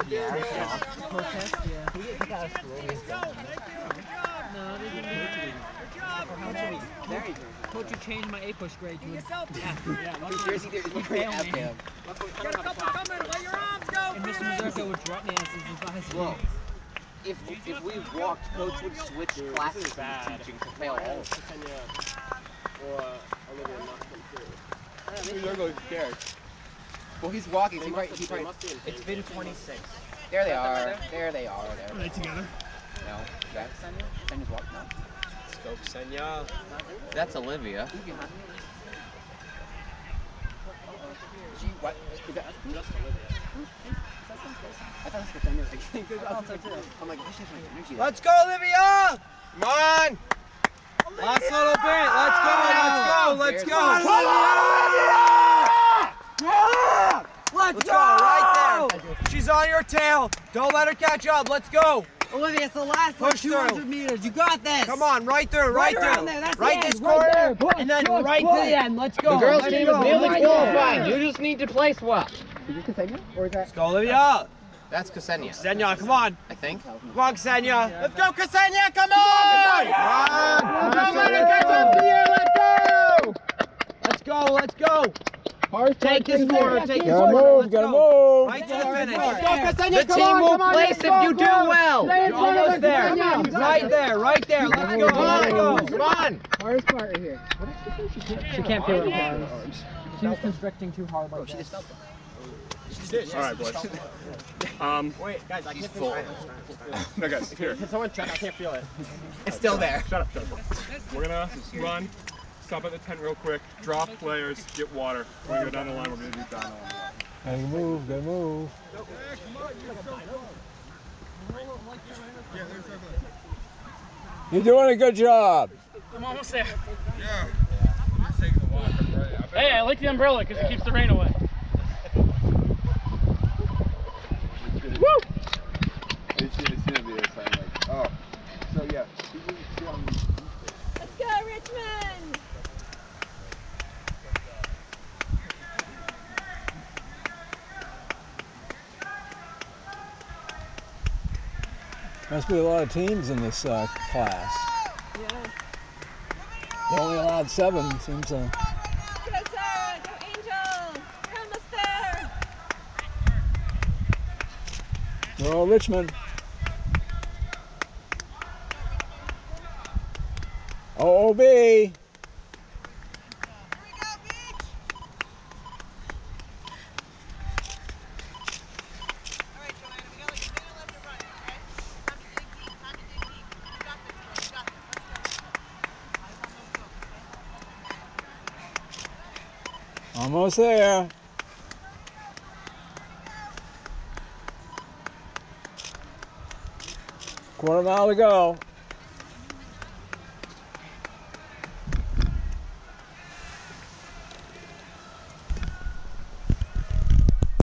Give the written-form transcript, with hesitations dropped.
Yeah. Protest, yeah. Can we get kicked out of school? No, they didn't. Coach, you changed my A-push grade to an F. You fail me. Got a couple coming. Let your arms go. And Mr. Mazurka would drop me as his advisor. Well, if we walked, Coach would switch classes from teaching to fail all of us. You're going scared. Well, he's walking. So he probably, It's been 26. there they are. There they are. Are they together? No. That's Ksenia? Ksenia's walking now. Let's go, Ksenia. That's Olivia. What? Is that just Olivia? I thought that's Ksenia. I'm like, this is my energy. Let's go, Olivia! Come on! Last little bit. Let's go. Let's go. Let's go right there. She's on your tail. Don't let her catch up. Let's go. Olivia, it's the last Push 200 meters. You got this. Come on, right through, right around through. there, that's Right the this end, right corner, there. Push, and then push, right to push. the end. Let's go. The girls' Let's team go. is nearly Right qualified. there. You just need to place well. Is this Ksenia? Or is that? Let's go, Olivia. That's Ksenia, Ksenia, come on. I think. Come on, Ksenia. Let's go, Ksenia. Come on. Don't let her catch up to you. Let's go. Let's go. Take this corner. Take this Gotta corner. move, gotta move. Right to the finish. The team will place if you do well. You're almost there. Right there, right there. Let's go. Let's go. Come on. Hardest part right here. What did she say? She can't feel it. She was constricting too hard. Oh, she just felt it. All right, boys. Wait, guys, I can't feel it. No, guys, here. Can someone check? I can't feel it. It's still there. Shut up. We're gonna run, stop at the tent real quick, drop players, get water. We're gonna go down the line, we're gonna do down the line. Gotta move, gotta move. You're doing a good job. I'm almost there. Yeah. Hey, I like the umbrella because it keeps the rain away. Woo! It's in the video saying like, oh, so yeah. Let's go, Richmond! Must be a lot of teams in this class. Yeah. They only allowed 7, seems so. Go, Sarah! Go, Angel! Almost there! Go Richmond. OOB. Almost there. Quarter mile to go.